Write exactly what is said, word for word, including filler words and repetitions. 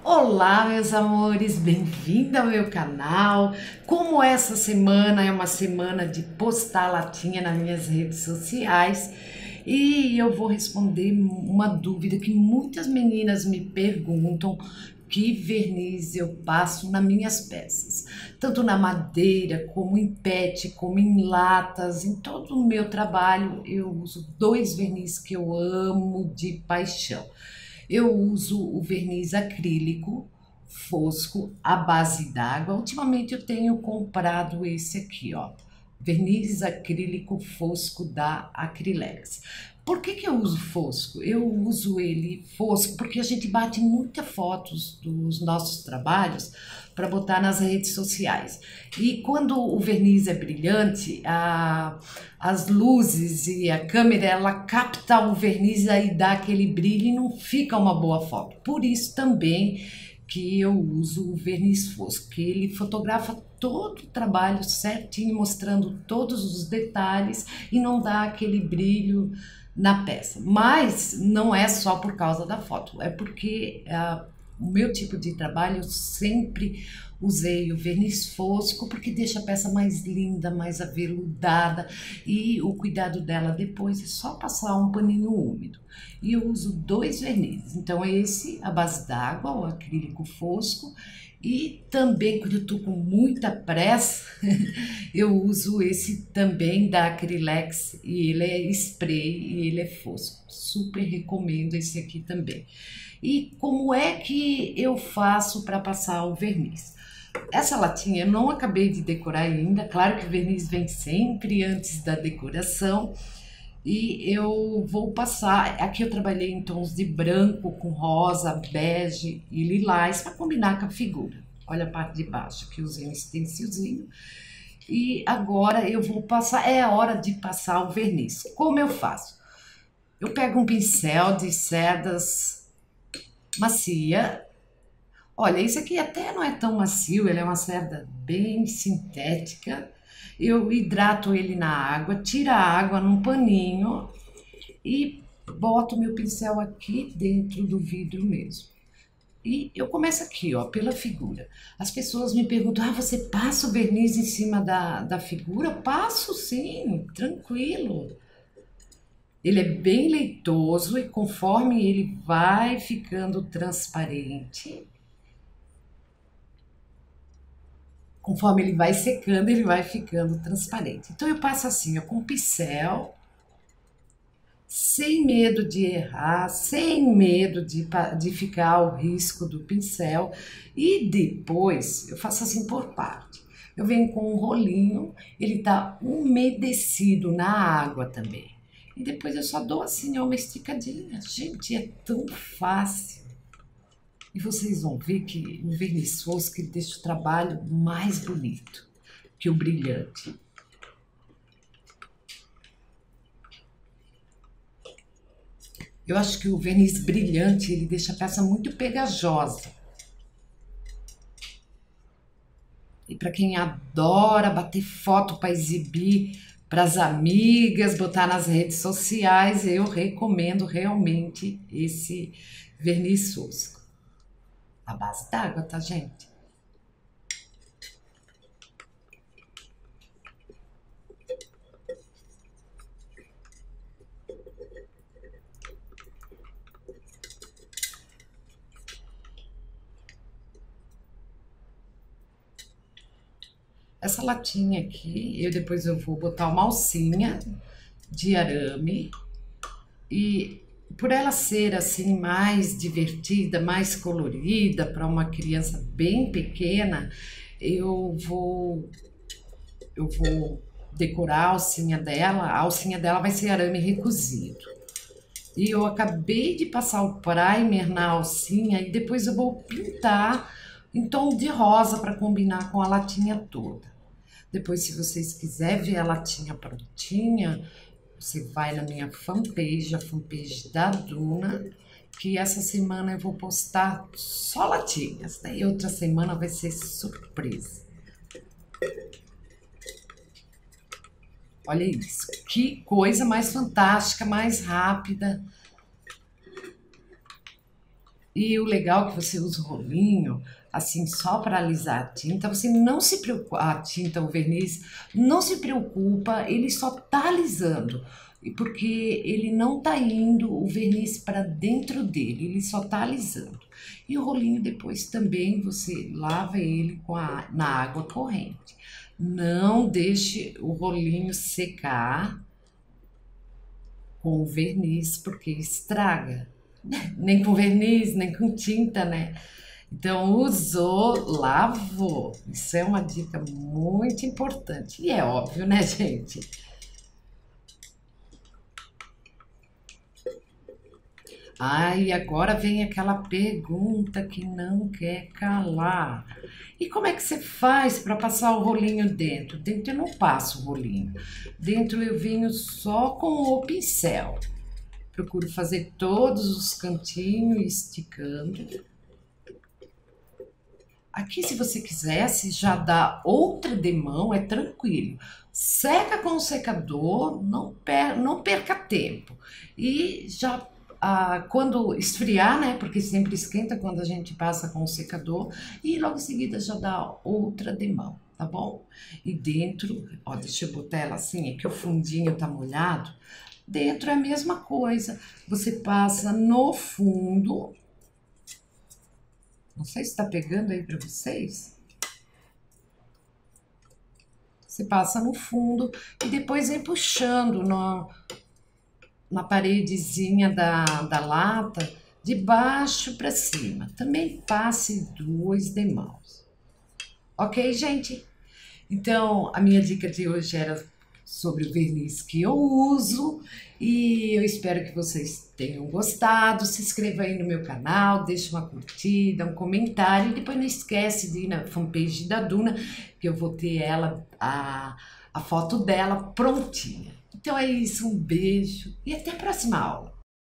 Olá, meus amores, bem-vindo ao meu canal. Como essa semana é uma semana de postar latinha nas minhas redes sociais, e eu vou responder uma dúvida que muitas meninas me perguntam: que verniz eu passo nas minhas peças, tanto na madeira, como em pet, como em latas. Em todo o meu trabalho eu uso dois verniz que eu amo de paixão. Eu uso o verniz acrílico fosco à base d'água. Ultimamente eu tenho comprado esse aqui, ó, verniz acrílico fosco da Acrylex. Por que que eu uso fosco? Eu uso ele fosco porque a gente bate muitas fotos dos nossos trabalhos para botar nas redes sociais. E quando o verniz é brilhante, a, as luzes e a câmera, ela capta o verniz e dá aquele brilho e não fica uma boa foto. Por isso também que eu uso o verniz fosco, que ele fotografa todo o trabalho certinho, mostrando todos os detalhes e não dá aquele brilho na peça. Mas não é só por causa da foto, é porque uh, o meu tipo de trabalho eu sempre usei o verniz fosco porque deixa a peça mais linda, mais aveludada, e o cuidado dela depois é só passar um paninho úmido. E eu uso dois vernizes, então esse a base d'água, o acrílico fosco, e também quando eu tô com muita pressa eu uso esse também da Acrylex, e ele é spray e ele é fosco. Super recomendo esse aqui também. E como é que eu faço para passar o verniz? Essa latinha eu não acabei de decorar ainda, claro que o verniz vem sempre antes da decoração. E eu vou passar, aqui eu trabalhei em tons de branco com rosa, bege e lilás para combinar com a figura. Olha a parte de baixo, que eu usei um stencilzinho. E agora eu vou passar, é a hora de passar o verniz. Como eu faço? Eu pego um pincel de cerdas macia. Olha, esse aqui até não é tão macio, ele é uma cerda bem sintética. Eu hidrato ele na água, tiro a água num paninho e boto meu pincel aqui dentro do vidro mesmo. E eu começo aqui, ó, pela figura. As pessoas me perguntam: ah, você passa o verniz em cima da, da figura? Passo sim, tranquilo. Ele é bem leitoso e conforme ele vai ficando transparente, conforme ele vai secando, ele vai ficando transparente. Então eu passo assim, ó, com o pincel, sem medo de errar, sem medo de, de ficar ao risco do pincel. E depois eu faço assim por parte. Eu venho com um rolinho, ele tá umedecido na água também. E depois eu só dou assim, ó, uma esticadinha. Gente, é tão fácil. E vocês vão ver que o verniz fosco ele deixa o trabalho mais bonito que o brilhante. Eu acho que o verniz brilhante ele deixa a peça muito pegajosa. E para quem adora bater foto para exibir para as amigas, botar nas redes sociais, eu recomendo realmente esse verniz fosco. A base d'água, tá, gente? Essa latinha aqui, eu depois eu vou botar uma alcinha de arame, e por ela ser assim mais divertida, mais colorida para uma criança bem pequena, eu vou eu vou decorar a alcinha dela. A alcinha dela vai ser arame recozido. E eu acabei de passar o primer na alcinha e depois eu vou pintar em tom de rosa para combinar com a latinha toda. Depois, se vocês quiserem ver a latinha prontinha, você vai na minha fanpage, a fanpage da Duna, que essa semana eu vou postar só latinhas, né? E outra semana vai ser surpresa. Olha isso, que coisa mais fantástica, mais rápida. E o legal é que você usa o rolinho, assim, só para alisar a tinta, você não se preocupa, a tinta, o verniz, não se preocupa, ele só tá alisando, e porque ele não tá indo o verniz para dentro dele, ele só tá alisando. E o rolinho depois também você lava ele com a, na água corrente. Não deixe o rolinho secar com o verniz, porque estraga. Nem com verniz, nem com tinta, né? Então, usou, lavou. Isso é uma dica muito importante. E é óbvio, né, gente? Ai, agora vem aquela pergunta que não quer calar. E como é que você faz para passar o rolinho dentro? Dentro eu não passo o rolinho. Dentro eu venho só com o pincel. Procuro fazer todos os cantinhos esticando. Aqui, se você quisesse já dar outra demão, é tranquilo. Seca com o secador, não, per não perca tempo. E já ah, quando esfriar, né? Porque sempre esquenta quando a gente passa com o secador. E logo em seguida já dá outra demão, tá bom? E dentro, ó, deixa eu botar ela assim, é que o fundinho tá molhado. Dentro é a mesma coisa. Você passa no fundo. Não sei se está pegando aí para vocês. Você passa no fundo e depois vem puxando no, na paredezinha da, da lata, de baixo para cima. Também passe duas demãos. Ok, gente? Então, a minha dica de hoje era sobre o verniz que eu uso e eu espero que vocês tenham gostado. Se inscreva aí no meu canal, deixe uma curtida, um comentário e depois não esquece de ir na fanpage da Duna, que eu vou ter ela, a, a foto dela prontinha. Então é isso, um beijo e até a próxima aula.